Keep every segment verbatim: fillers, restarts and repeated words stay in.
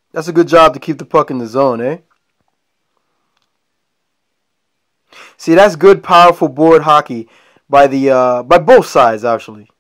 That's a good job to keep the puck in the zone, eh? See, that's good, powerful board hockey by the uh, by both sides, actually.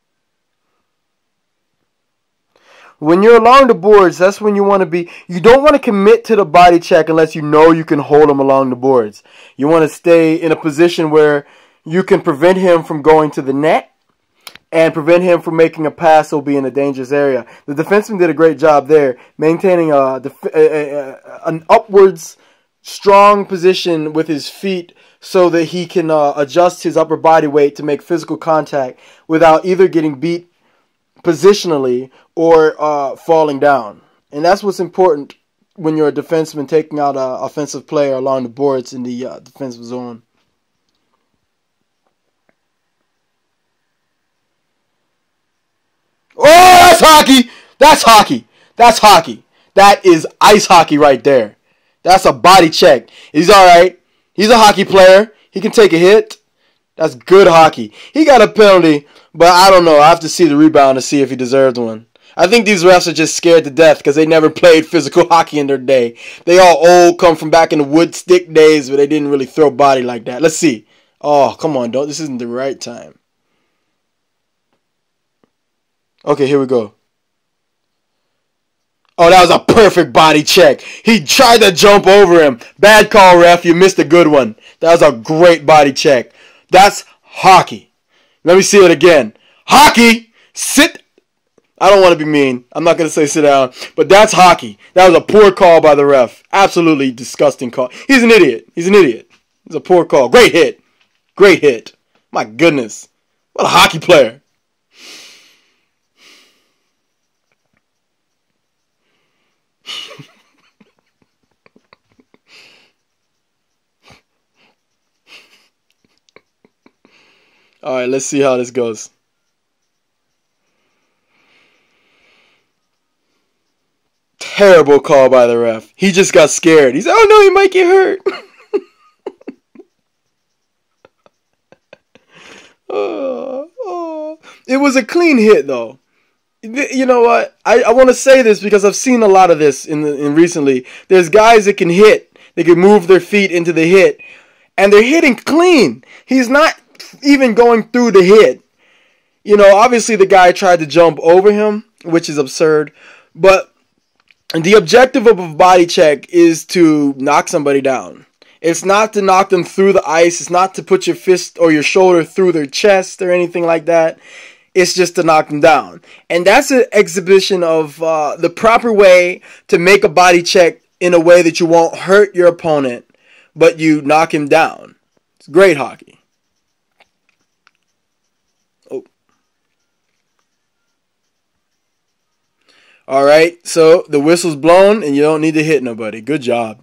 When you're along the boards, that's when you want to be. You don't want to commit to the body check unless you know you can hold him along the boards. You want to stay in a position where you can prevent him from going to the net and prevent him from making a pass or be in a dangerous area. The defenseman did a great job there, maintaining a, a, a an upwards strong position with his feet so that he can uh, adjust his upper body weight to make physical contact without either getting beat positionally or uh, falling down. And that's what's important when you're a defenseman taking out an offensive player along the boards in the uh, defensive zone. Oh, that's hockey! That's hockey! That's hockey! That is ice hockey right there. That's a body check. He's alright. He's a hockey player. He can take a hit. That's good hockey. He got a penalty, but I don't know. I have to see the rebound to see if he deserved one. I think these refs are just scared to death because they never played physical hockey in their day. They all old, come from back in the wood stick days where they didn't really throw body like that. Let's see. Oh, come on, don't. This isn't the right time. Okay, here we go. Oh, that was a perfect body check. He tried to jump over him. Bad call, ref. You missed a good one. That was a great body check. That's hockey. Let me see it again. Hockey. Sit. I don't want to be mean. I'm not going to say sit down. But that's hockey. That was a poor call by the ref. Absolutely disgusting call. He's an idiot. He's an idiot. It's a poor call. Great hit. Great hit. My goodness. What a hockey player. All right, let's see how this goes. Terrible call by the ref. He just got scared. He's, oh no, he might get hurt. oh, oh. It was a clean hit, though. You know what? I, I want to say this because I've seen a lot of this in, the, in recently. There's guys that can hit. They can move their feet into the hit. And they're hitting clean. He's not even going through the hit. You know, obviously the guy tried to jump over him, which is absurd. But the objective of a body check is to knock somebody down. It's not to knock them through the ice. It's not to put your fist or your shoulder through their chest or anything like that. It's just to knock them down. And that's an exhibition of uh, the proper way to make a body check in a way that you won't hurt your opponent, but you knock him down. It's great hockey. Oh. All right, so the whistle's blown and you don't need to hit nobody. Good job.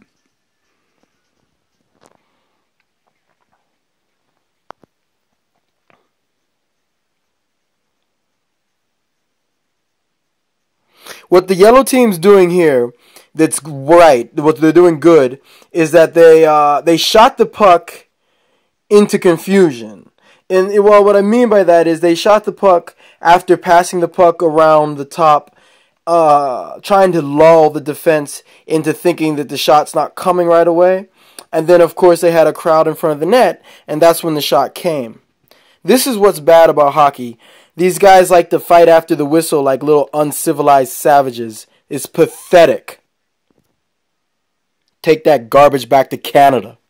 What the yellow team's doing here, that's right, what they're doing good, is that they uh, they shot the puck into confusion. And well, what I mean by that is they shot the puck after passing the puck around the top, uh, trying to lull the defense into thinking that the shot's not coming right away. And then, of course, they had a crowd in front of the net, and that's when the shot came. This is what's bad about hockey. These guys like to fight after the whistle like little uncivilized savages. It's pathetic. Take that garbage back to Canada.